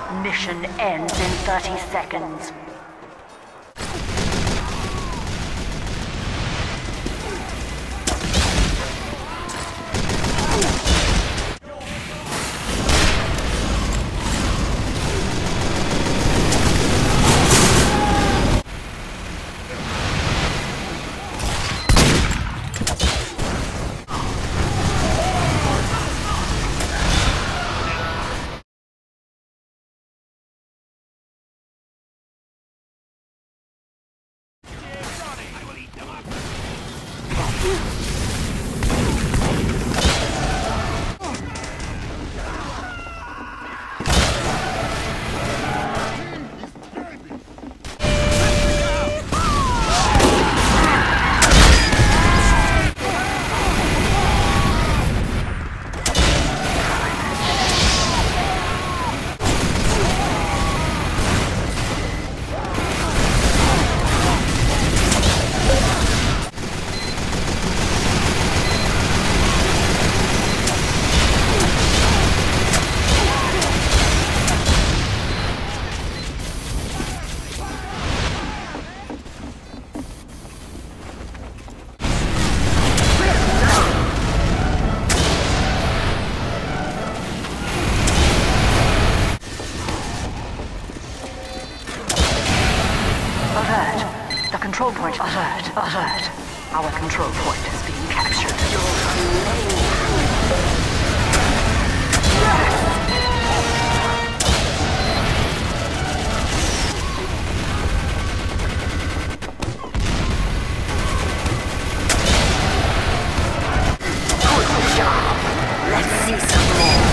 Mission ends in 30 seconds. Control point alert, alert. Our control point is being captured. Good job. Let's see some more.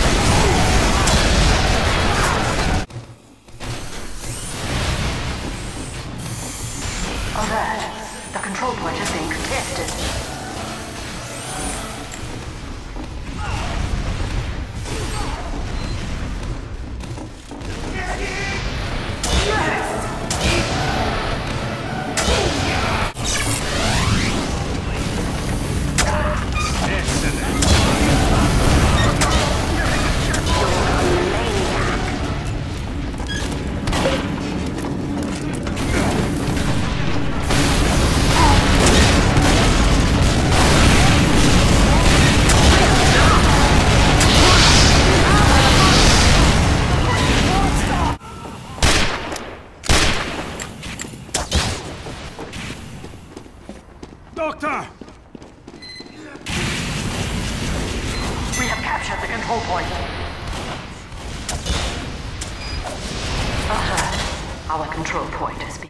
Alert. The control point is being contested. Doctor! We have captured the control point. Alert. Our control point is